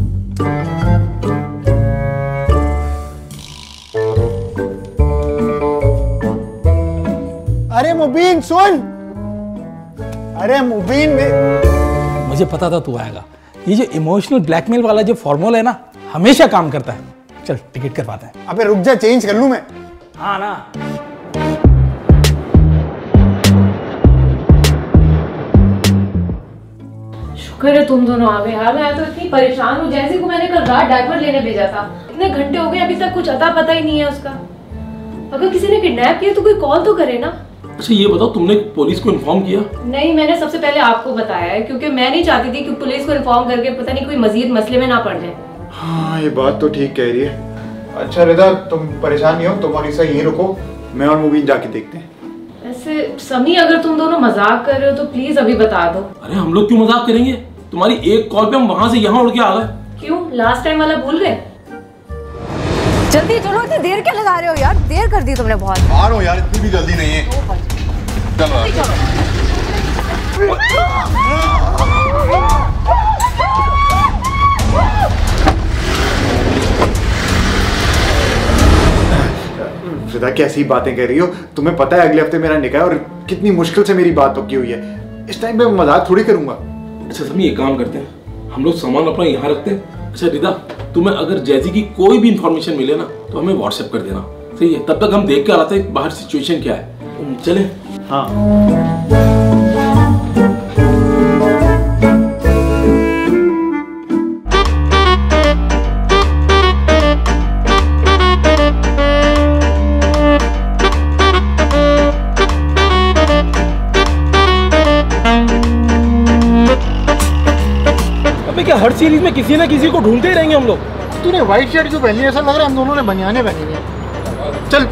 अरे मुबीन सुन, अरे मुबीन में... मुझे पता था तू आएगा। ये जो इमोशनल ब्लैकमेल वाला जो फॉर्मूला है ना, हमेशा काम करता है। चल टिकट करवाते हैं। अबे रुक जा, चेंज कर लूं मैं। हाँ ना। शुक्र है तुम दोनों आ गए यार। मैं तो इतनी परेशान हूँ। जैसे को मैंने कल रात डायपर लेने भेजा था, इतने घंटे हो गए अभी तक कुछ अता पता ही नहीं है उसका। अगर किसी ने किडनैप किया तो कोई कॉल तो करे ना। अच्छा ये बताओ, तुमने पुलिस को इन्फॉर्म किया? नहीं, मैंने सबसे पहले आपको बताया है, क्योंकि मैं नहीं चाहती थी कि पुलिस को इन्फॉर्म करके पता नहीं कोई मजीद मसले में ना पड़ जाए। हाँ ये बात तो ठीक कह रही है। अच्छा रिदा, तुम परेशान नहीं हो, तुम और ईसा यहीं रुको, मैं और मुबीन जाके देखते हैं। ऐसे समी, अगर तुम दोनों मजाक कर रहे हो तो प्लीज अभी बता दो। अरे हम लोग क्यों मजाक करेंगे? तुम्हारी एक कॉल पे हम वहां से यहाँ उड़ के आ गए। क्यों, लास्ट टाइम वाला भूल गए? जल्दी चलो, इतनी देर क्या लगा रहे हो यार? देर कर दी तुमने बहुत। आ रहा हूँ यार, इतनी भी जल्दी नहीं है। चलो रिदा, कैसी बातें कर रही हो? तुम्हें पता है अगले हफ्ते मेरा निकाह है और कितनी मुश्किल से मेरी बात तो की हुई है। इस टाइम पे मजाक थोड़ी करूंगा। अच्छा समी, एक काम करते हैं, हम लोग सामान अपना यहाँ रखते हैं। अच्छा रिदा, तुम्हें अगर जैजी की कोई भी इंफॉर्मेशन मिले ना तो हमें व्हाट्सएप कर देना, सही है? तब तक हम देख के आते हैं बाहर सिचुएशन क्या है। चले? हाँ। अबे क्या हर सीरीज में किसी ना किसी को ढूंढते ही रहेंगे हम लोग? तूने व्हाइट शर्ट क्यों पहनी है? ऐसा लग रहा है हम दोनों ने बनियाने पहनी हुई है। चल।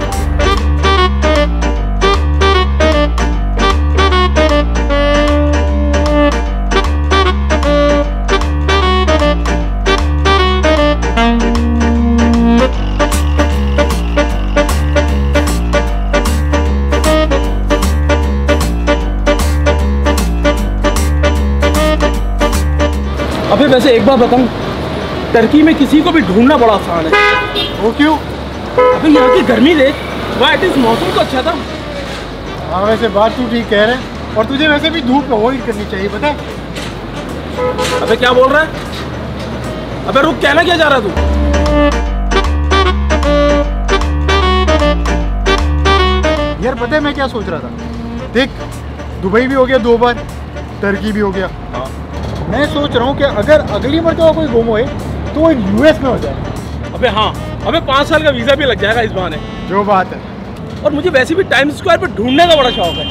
अबे वैसे एक बात बताऊं, टर्की में किसी को भी ढूंढना बड़ा आसान है। वो क्यों? अबे यहाँ की गर्मी देख, वहाँ एटलीस्ट मौसम तो अच्छा था। हाँ वैसे बात तू ठीक कह रहा है, और तुझे वैसे भी धूप अवॉइड करनी चाहिए, पता है? अबे क्या बोल रहा है? अबे रुक, कहना क्या जा रहा तू? यार पता है मैं क्या सोच रहा था? देख, दुबई भी हो गया दो बार, टर्की भी हो गया। हाँ। मैं सोच रहा हूँ कि अगर अगली मरतबा कोई गुम होए तो वो यूएस में हो जाए। अबे हाँ, अबे पाँच साल का वीजा भी लग जाएगा इस बहाने। जो बात है। और मुझे वैसे भी टाइम्स स्क्वायर पे ढूंढने का बड़ा शौक है।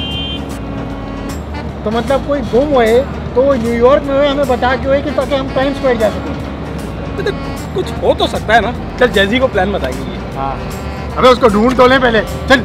तो मतलब कोई गुम होए तो वो न्यूयॉर्क में होए, हमें बता के होए कि ताकि हम टाइम्स स्क्वायर जा सकें। तो कुछ हो तो सकता है ना। चल जैजी को प्लान बताएंगे। हाँ, अबे उसको ढूंढ तो लें पहले, चल।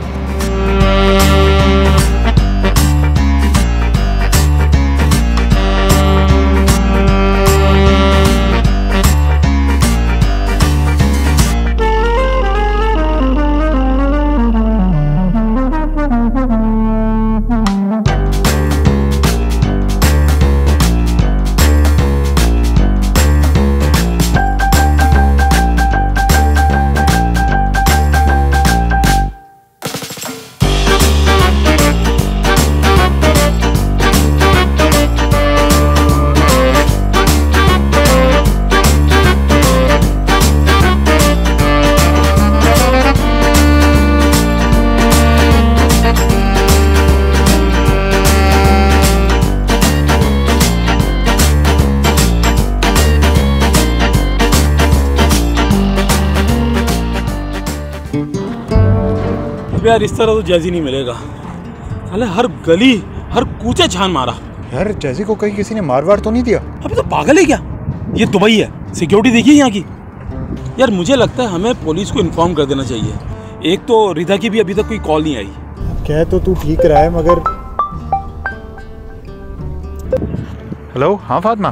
यार इस तरह तो जैजी नहीं मिलेगा। साले हर गली हर कूचे छान मारा। यार जैजी को कहीं किसी ने मार वार तो नहीं दिया? अबे तो पागल है क्या? ये दुबई है, सिक्योरिटी देखिए यहाँ की। यार मुझे लगता है हमें पुलिस को इन्फॉर्म कर देना चाहिए। एक तो रिदा की भी अभी तक कोई कॉल नहीं आई। कह तो तू ठीक रहा है, मगर हेलो, हाँ फातिमा।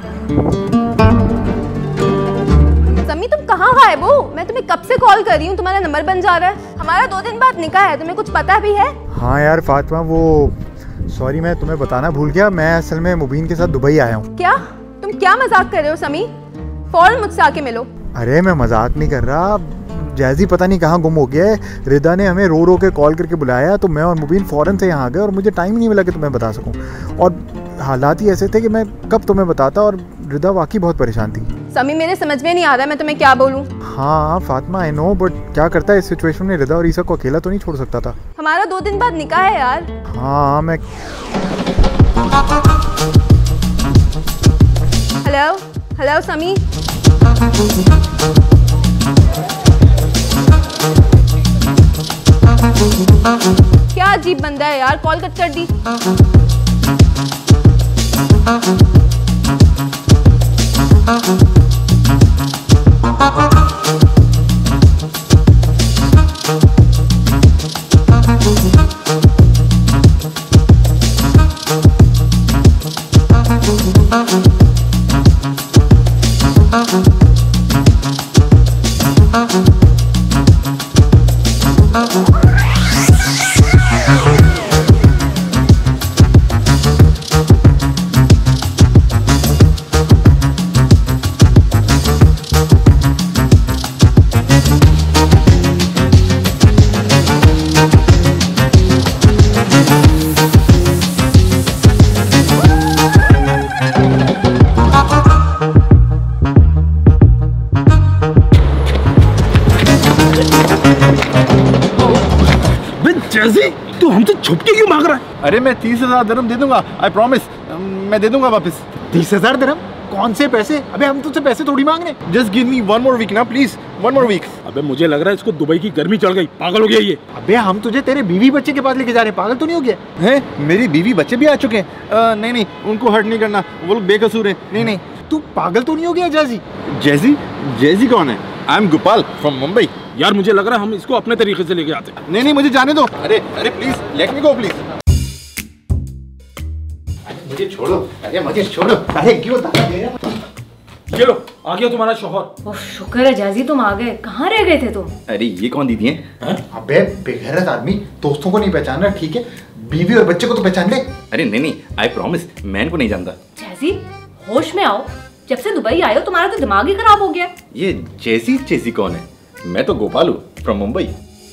समी तुम कहाँ गायब हो? मैं तुम्हें कब से कॉल कर रही हूँ, तुम्हारा नंबर बंद जा रहा है। हमारा दो दिन बाद निकाह है, तुम्हें कुछ पता भी है? हाँ यार फातिमा, वो सॉरी मैं तुम्हें बताना भूल गया, मैं असल में मुबीन के साथ दुबई आया हूँ। क्या तुम क्या मजाक कर रहे हो समी? फौरन मुझसे आके मिलो। अरे मैं मजाक नहीं कर रहा, जैजी पता नहीं कहाँ गुम हो गया है। रिदा ने हमें रो रो के कॉल करके बुलाया तो मैं और मुबीन फ़ौरन से यहाँ आ गए और मुझे टाइम नहीं मिला कि तुम्हें बता सकूँ। और हालात ही ऐसे थे कि मैं कब तुम्हें बताता, और रिदा वाकई बहुत परेशान थी। समी मेरे समझ में नहीं आ रहा मैं तुम्हें क्या बोलूँ। हाँ फातिमा आई नो, बट क्या करता है इस सिचुएशन में, रिदा और ईसा को अकेला तो नहीं छोड़ सकता था। हमारा दो दिन बाद निकाह है यार। हाँ मैं हेलो हेलो समी। क्या अजीब बंदा है यार, कॉल कट कर दी। जैसी तू हमसे छुप के क्यों भाग रहा है? अरे मैं तीस हजार दिरहम दे दूंगा, आई प्रॉमिस, मैं दे दूंगा वापस। तीस हजार दिरहम? कौन से पैसे? अबे हम तुझसे पैसे थोड़ी मांग रहे। Just give me one more week ना प्लीज, वन मोर वीक। अबे मुझे लग रहा है इसको दुबई की गर्मी चढ़ गई, पागल हो गया ये। अबे हम तुझे तेरे बीवी बच्चे के पास लेके जा रहे हैं, पागल तो नहीं हो गया? हैं, मेरी बीवी बच्चे भी आ चुके हैं। नहीं नहीं, उनको हर्ट नहीं करना, वो लोग बेकसूर है। नहीं नहीं। तू पागल तो नहीं हो गया जैजी? जैजी? जैजी कौन है? I am Gopal from Mumbai. यार मुझे लग रहा है हम इसको अपने तरीके से लेके आते हैं। नहीं नहीं, मुझे जाने दो। अरे अरे please let me go please. मुझे छोड़ो, अरे मुझे छोड़ो। अरे क्यों धक्का दे रहा है? ये लो आ गया तुम्हारा शौहर। ओह शुक्र है जैजी तुम आ गए, कहाँ रह गए थे तुम? अरे ये कौन दीदी हैं? अबे बेगैरत आदमी, दोस्तों को नहीं पहचान रहा, ठीक है, बीवी और बच्चे को तो पहचान ले। अरे नहीं नहीं, आई प्रॉमिस, मैं इनको नहीं जानता। जैजी होश में आओ, जब से दुबई आए हो तुम्हारा तो दिमाग ही खराब हो गया। ये जैसी जैसी कौन है? मैं तो गोपाल हूँ फ्रॉम मुंबई।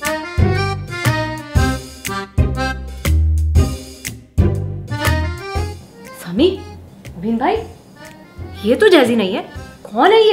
समी, मुबीन भाई, ये तो जैजी नहीं है, कौन है ये?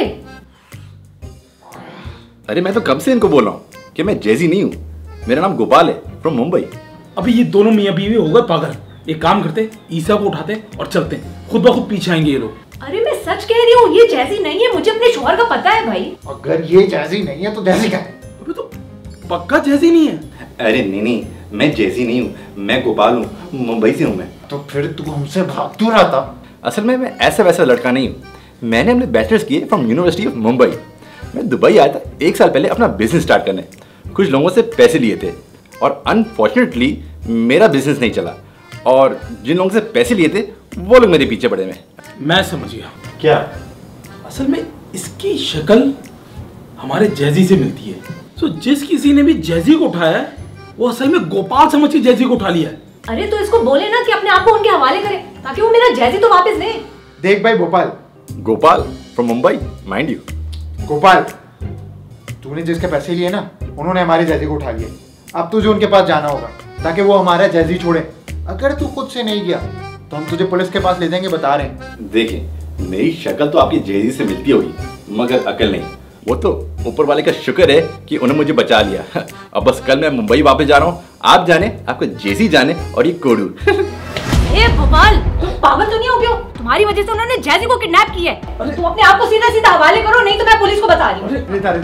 अरे मैं तो कब से इनको बोल रहा हूँ कि मैं जैजी नहीं हूँ, मेरा नाम गोपाल है फ्रॉम मुंबई। अभी ये दोनों मियाँ बीवी हो गए पागल। एक काम करते, ईसा को उठाते और चलते, खुद ब खुद पीछे आएंगे ये लोग। अरे मैं सच कह रही हूँ, ये जैजी नहीं है, मुझे अपने शौहर का पता है भाई। अगर ये जैजी नहीं है तो जैजी क्या है? अबे तो पक्का जैजी नहीं है। अरे नहीं नहीं, मैं जैजी नहीं हूँ, मैं गोपाल हूँ, मुंबई से हूँ मैं। तो फिर तू हमसे भाग क्यों रहा था? असल में मैं ऐसा वैसा लड़का नहीं हूँ, मैंने अपने बैचलर्स किए फ्रॉम यूनिवर्सिटी ऑफ मुंबई। मैं दुबई आया था एक साल पहले अपना बिजनेस स्टार्ट करने। कुछ लोगों से पैसे लिए थे और अनफॉर्चुनेटली मेरा बिजनेस नहीं चला, और जिन लोगों से पैसे लिए थे वो लोग मेरे पीछे पड़े में। मैं समझ गया। क्या? असल में इसकी शक्ल हमारे जैजी से मिलती है, तो जिस किसी ने भी जैजी को उठाया है वो असल में गोपाल समझ के जैजी को उठा लिया है। अरे तो इसको बोले ना कि अपने आप को उनके हवाले करे, ताकि वो मेरा जैजी तो वापस दे। देख भाई Gopal, Gopal from Mumbai, mind you. Gopal, तूने जिसके पैसे लिए ना, उन्होंने हमारे जैजी को उठा लिया। अब तुझे उनके पास जाना होगा ताकि वो हमारा जैजी छोड़े। अगर तू खुद से नहीं गया तो हम तुझे पुलिस के पास ले जाएंगे, बता रहे हैं। देखिए, मेरी शक्ल तो आपकी जैजी से मिलती होगी, मगर अकल नहीं। वो तो ऊपर वाले का शुक्र है कि उन्होंने मुझे बचा लिया। अब बस कल मैं मुंबई वापस जा रहा हूँ, आप जाने, आपको जैसी जाने और ये कोडू। ए भोपाल, तुम पागल तो नहीं हो गए हो? तुम्हारी वजह से उन्होंने जैजी को किडनैप किया है। अरे तुम अपने आप को सीधा सीधा हवाले करो, नहीं तो मैं पुलिस को बता रही हूँ।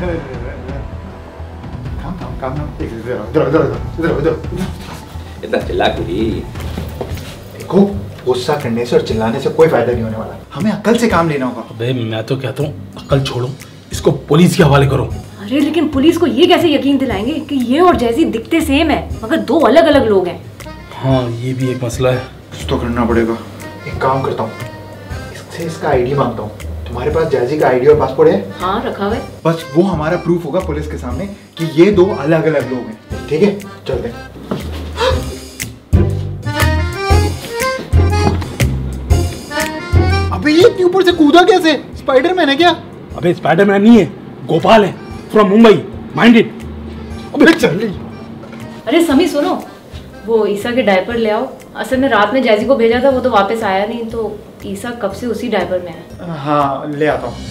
काम काम काम काम, इधर इधर इधर इधर। इतना चिल्ला क्यों? देखो, गुस्सा करने से और चिल्लाने से कोई फायदा नहीं होने वाला, हमें अकल से काम लेना होगा। अबे मैं तो कहता हूँ अकल छोड़ो, इसको पुलिस के हवाले करो। अरे लेकिन पुलिस को ये कैसे यकीन दिलाएंगे कि ये और जैजी दिखते सेम है, मगर दो अलग अलग लोग हैं। हाँ ये भी एक मसला है। कुछ तो करना पड़ेगा। एक काम करता हूँ, से इसका आईडी मांगता हूँ। तुम्हारे पास जैजी का आईडी और पासपोर्ट है? हाँ रखा हुआ है। बस वो हमारा प्रूफ होगा पुलिस के सामने कि ये दो अलग अलग लोग हैं। ठीक है, चलते हैं। अबे ये इतनी ऊपर से कूदा कैसे? स्पाइडरमैन है क्या? अबे स्पाइडरमैन नहीं है, गोपाल है फ्रॉम मुंबई, माइंड इट। अबे चल रही। अरे समी सुनो, वो ईसा के डायपर ले आओ। असल में रात में जैजी को भेजा था, वो तो वापस आया नहीं, तो ईसा कब से उसी डायपर में है। हाँ ले आता हूँ।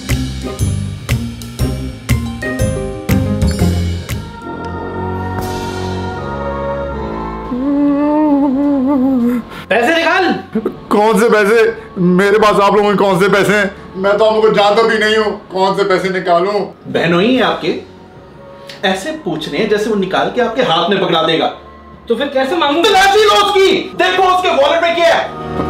पैसे निकाल। कौन से पैसे? मेरे पास आप लोगों के कौन से पैसे हैं? मैं तो आप लोगों को जानता भी नहीं हूँ। कौन से पैसे निकालूं? बहनों ही है आपके, ऐसे पूछ रहे हैं जैसे वो निकाल के आपके हाथ में पकड़ा देगा। तो फिर कैसे मांगू? तलाशी लो उसकी, देखो उसके वॉलेट में क्या है।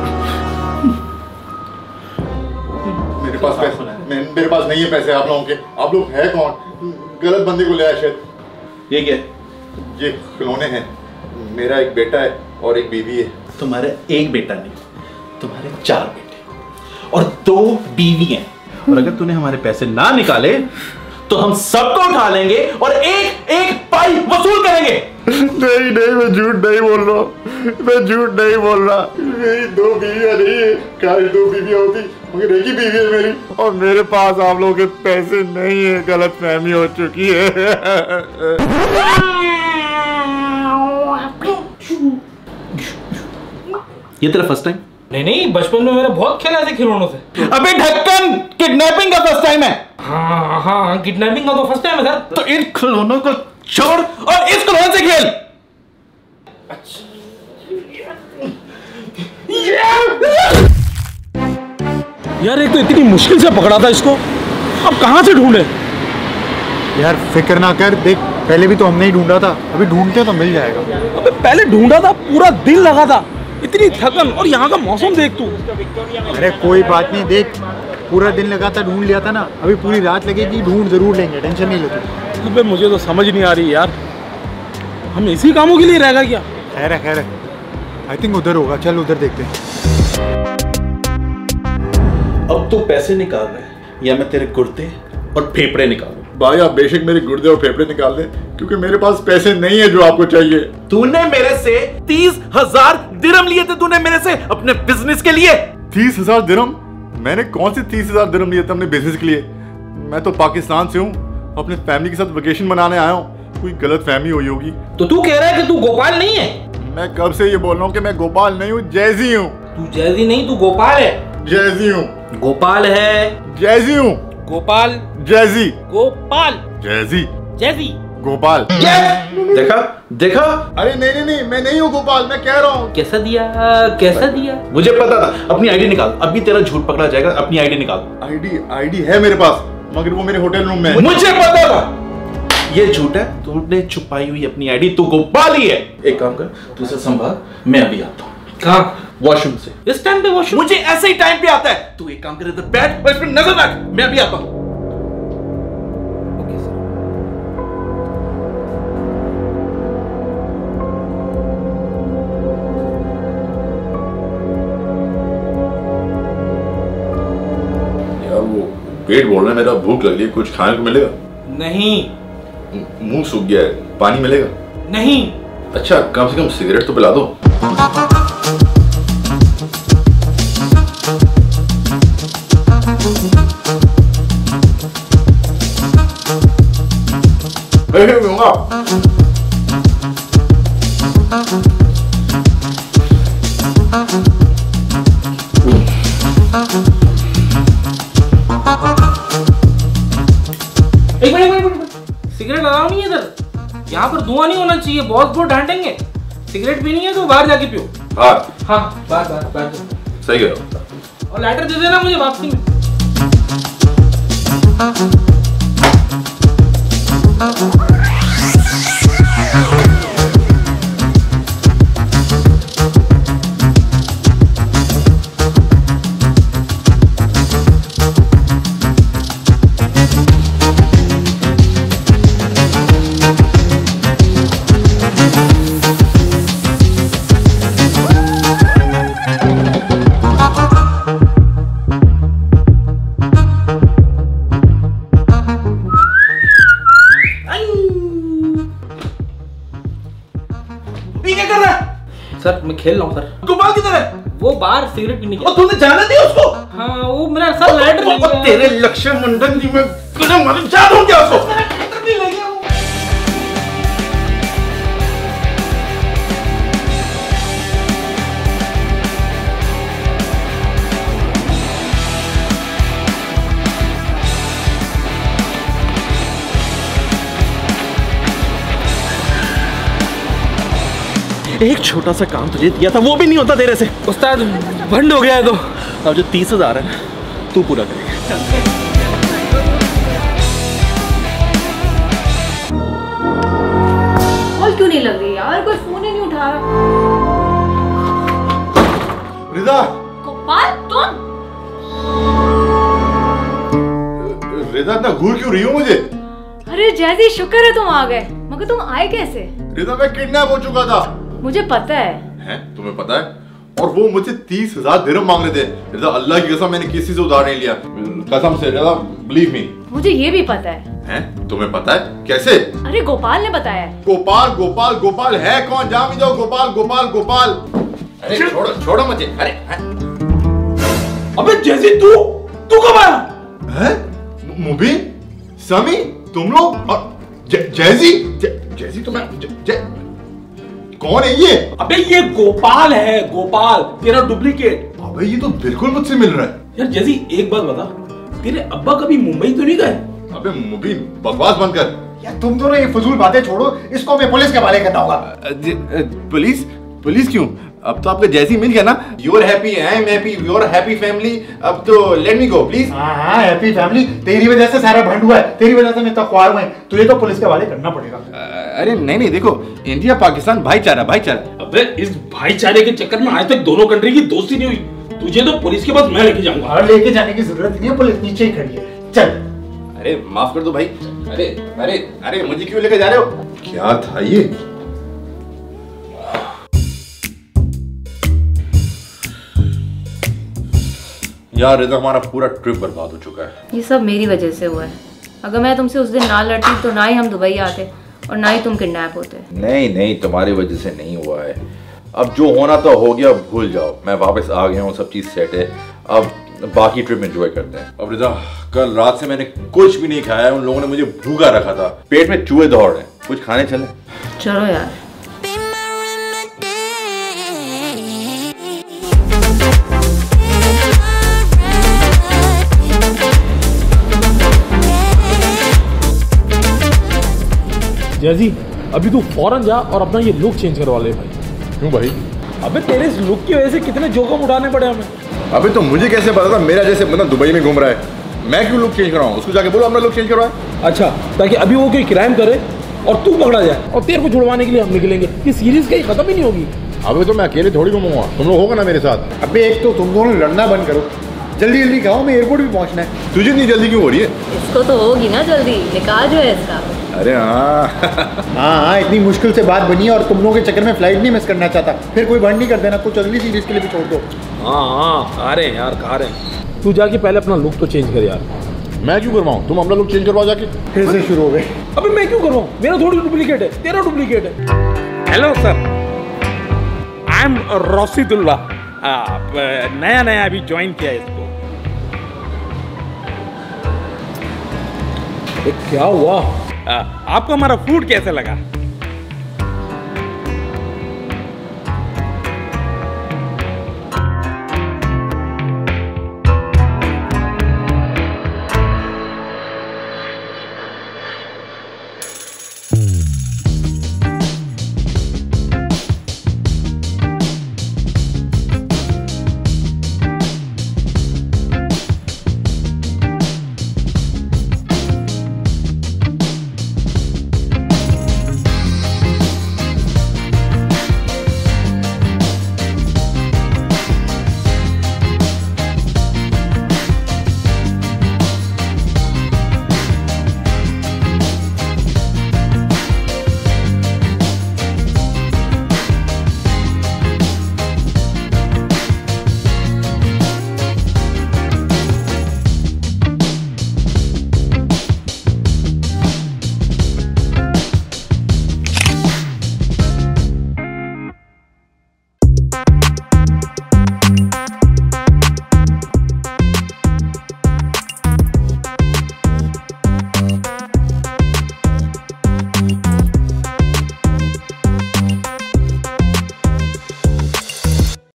मेरे पास पैसे मैं, मेरे पास नहीं है पैसे आप लोगों के। आप लोग है कौन? गलत बंदे को ले आया शायद। ये क्या? ये खिलौने हैं। मेरा एक बेटा है और एक बीवी है। तुम्हारे एक बेटा नहीं, तुम्हारे चार बेटे और दो बीवी हैं। और अगर तूने हमारे पैसे ना निकाले तो हम सबको उठा लेंगे और एक एक पाई वसूल करेंगे। नहीं नहीं, मैं झूठ नहीं बोल रहा हूँ। मैं झूठ नहीं बोल रहा। मेरी दो बीवियां नहीं है। काश दो बीवियां होती, मगर एक ही बीवी है मेरी। और मेरे पास आप लोगों के पैसे नहीं है। गलत फहमी हो चुकी है। ये तेरा फर्स्ट टाइम? नहीं नहीं, बचपन में मेरा बहुत खेला ऐसे खिलौनों से। अबे ढक्कन, किडनैपिंग का फर्स्ट टाइम है। हाँ हाँ हाँ, किडनैपिंग का तो फर्स्ट टाइम है सर। तो इन खिलौनों को छोड़ और इस खिलौने से खेल। यार एक तो इतनी मुश्किल से पकड़ा था इसको, अब कहाँ से ढूंढे? यार फिक्र ना कर, देख पहले भी तो हमने ही ढूंढा था, अभी ढूंढते तो मिल जाएगा। अबे पहले ढूंढा था, पूरा दिन लगा था, इतनी थकन, और यहाँ का मौसम देख तू। अरे कोई बात नहीं, देख पूरा दिन लगा था, ढूंढ लिया था ना, अभी पूरी रात लगेगी, ढूंढ जरूर लेंगे, टेंशन नहीं लेते। अबे मुझे तो समझ नहीं आ रही यार, हम इसी कामों के लिए रहेगा क्या? खैर है खैर है, आई थिंक उधर होगा, चल उधर देखते हैं। अब तू पैसे निकाल रहे हैं या मैं तेरे कुर्ते और फेफड़े निकालूं? भाई आप बेशक मेरे गुर्दे और फेफड़े निकाल दें, क्योंकि मेरे पास पैसे नहीं है जो आपको चाहिए। तूने मेरे से तीस हजार दिरहम लिए थे, तूने मेरे से अपने बिजनेस के लिए। तीस हजार दिरहम? मैंने कौन से तीस हजार दिरहम लिए थे अपने बिजनेस के लिए? मैं तो पाकिस्तान से हूँ, अपने फैमिली के साथ वेकेशन मनाने आया हूँ, कोई गलत फहमी हुई होगी। तो तू कह रहा है कि तू गोपाल नहीं है? मैं कब से ये बोल रहा हूँ कि मैं गोपाल नहीं हूँ, जैजी हूँ। तू जैजी नहीं, तू गोपाल है। जैजी हूँ। गोपाल है। जैजी हूँ। Gopal. Jazzy. Gopal. Jazzy. Jazzy. Gopal. देखा देखा? अरे नहीं नहीं नहीं, मैं नहीं हूँ गोपाल, मैं कह रहा हूँ। कैसा दिया कैसा दिया? मुझे पता था। अपनी आईडी निकाल, अभी तेरा झूठ पकड़ा जाएगा। अपनी आईडी निकाल। आईडी आईडी है मेरे पास, मगर वो मेरे होटल रूम में है। मुझे पता था ये झूठ है, तूने छुपाई हुई अपनी आईडी, तू गोपाल ही है। एक काम कर, तू इसे संभाल, मैं अभी आता हूँ। कहाँ? वॉशरूम से। इस टाइम पे वॉशरूम? मुझे ऐसे ही टाइम पे आता है। तू एक काम कर, इधर बैठ और इस पर नजर रख, मैं अभी आता हूँ। यार वो पेट बोल रहा है मेरा, भूख लग रही है, कुछ खाने को मिलेगा? नहीं। मुंह सूख गया है, पानी मिलेगा? नहीं। अच्छा कम से कम सिगरेट तो पिला दो। एक मिनट एक मिनट, सिगरेट लगाओ नहीं इधर, यहाँ पर धुआं नहीं होना चाहिए, बॉस बहुत डांटेंगे। सिगरेट पीनी है तो बाहर जाके पियो। हाँ हाँ बाहर बाहर बाहर। सही कह रहा हूँ। और लाइटर दे देना मुझे वापसी में। खेल रहा हूँ सर। गोपाल किधर है? वो बाहर सिगरेट पीने के। और तूने जाना दिया उसको? हाँ वो मेरा सर लेटर ले गया। तेरे लक्ष्मण मंडल जी में तुझे मालूम जा दूं क्या उसको? लेटर नहीं ले गया वो। एक छोटा सा काम तुझे दिया था वो भी नहीं होता तेरे से। उस्ताद भंड हो गया है तो अब जो तीस हजार है तू पूरा करेगा। कॉल क्यों नहीं लग रही यार? कोई फोन ही नहीं उठा रहा। रिदा, गोपाल तुम? रिदा इतना घूर क्यों रही हो मुझे? अरे जैसी शुक्र है तुम आ गए, मगर तुम आए कैसे? रिदा मैं किडनैप हो चुका था। मुझे पता है। हैं? तुम्हें पता है? और वो मुझे तीस हजार दिरहम मांग रहे थे। रिदा अल्लाह की कसम मैंने किसी से उधार नहीं लिया, कसम से रिदा, बिलीव मी। मुझे ये भी पता है। हैं? तुम्हें पता है? कैसे? अरे गोपाल ने बताया। गोपाल गोपाल गोपाल है कौन? जा भी जाओ। गोपाल गोपाल गोपाल। अरे छोड़ो छोड़ो मुझे। अरे अबे जैसी तू तू कब आया? हैं? मुबीन, समी, तुम लोग और जैसी जैसी तुम्हें कौन है ये? अबे ये गोपाल है, गोपाल तेरा डुप्लीकेट। अबे ये तो बिल्कुल मुझसे मिल रहा है। यार जैसी एक बात बता, तेरे अब्बा कभी मुंबई तो नहीं गए? अबे मुबीन बकवास बंद कर। यार तुम दोनों ये फजूल बातें छोड़ो, इसको मैं पुलिस के हवाले करना होगा। पुलिस? पुलिस क्यों? अब तो आपका जैसी मिल गया ना। You are happy, I am happy, you are happy family. अब तो लेट मी गो प्लीज। हाँ हाँ हैप्पी फैमिली। तेरी वजह से सारा भंड हुआ है, तेरी वजह से मैं इतना ख्वार हुआ है। तुझे तो पुलिस के हवाले करना पड़ेगा। अरे नहीं नहीं, देखो इंडिया पाकिस्तान भाईचारा भाईचारा। अबे इस भाईचारे के चक्कर में आज तक दोनों कंट्री की दोस्ती नहीं हुई। तुझे तो पुलिस के पास मैं लेके जाऊंगा। और लेके जाने की जरूरत नहीं है, पुलिस नीचे ही खड़ी है। चल। अरे माफ कर दो भाई। अरे अरे अरे मुझे क्यों लेके जा रहे हो? क्या था ये? यार रिदा हमारा पूरा ट्रिप बर्बाद हो चुका है। ये सब मेरी वजह से हुआ है। अगर मैं तुमसे उस दिन ना लड़ती तो ना ही हम दुबई आते और ना ही तुम किडनैप होते। नहीं नहीं, तुम्हारी वजह से नहीं हुआ है। अब जो होना तो हो गया, भूल जाओ। मैं वापस आ गया हूँ, सब चीज़ सेट है। अब बाकी ट्रिप एंजॉय करते हैं। अब रिदा कल रात से मैंने कुछ भी नहीं खाया। उन लोगों ने मुझे भूखा रखा था, पेट में चूहे दौड़ रहे हैं। कुछ खाने चले? चलो यार। जैजी अभी तू फौरन जा और अपना ये लुक चेंज करवा ले भाई। क्यों भाई? अबे तेरे इस लुक की वजह से कितने जोखिम उठाने पड़े हमें। अबे तो मुझे कैसे पता था मेरा जैसे बंदा दुबई में घूम रहा है? मैं क्यों लुक चेंज कराऊं? उसको जाके बोलो अपना लुक चेंज करवाए। अच्छा, ताकि अभी वो कोई क्राइम करे और तू पकड़ा जाए और तेरे को छुड़वाने के लिए हम निकलेंगे। ये सीरीज कहीं खत्म ही नहीं होगी। अबे तो मैं अकेले थोड़ी घूमूंगा, तुम लोग होगा ना मेरे साथ। अबे एक तो तुम दोनों लड़ना बंद करो, जल्दी जल्दी खाओ, मैं एयरपोर्ट भी पहुंचना है। तुझे नहीं जल्दी क्यों हो रही है? इसको तो होगी ना जल्दी, निकाह जो है इसका। अरे हाँ हाँ हाँ इतनी मुश्किल से बात बनी है और तुम लोगों के चक्कर में फ्लाइट नहीं मिस करना चाहता। फिर कोई बंद नहीं कर देना, कुछ अगली सीरीज के लिए भी छोड़ दो। हाँ हाँ आ रहे हैं यार, आ रहे हैं। तू जाके पहले अपना लुक तो चेंज कर यार। मैं क्यों करवाऊँ? तुम अपना लुक चेंज करवाओ जाके। फिर से शुरू हो गए। अबे मैं क्यों करवाऊँ? मेरा थोड़ी डुप्लीकेट है, तेरा डुप्लीकेट है। Hello sir, I am Rashidullah. नया नया अभी ज्वाइन किया इसको। क्या हुआ? आ, आपको हमारा फूड कैसे लगा?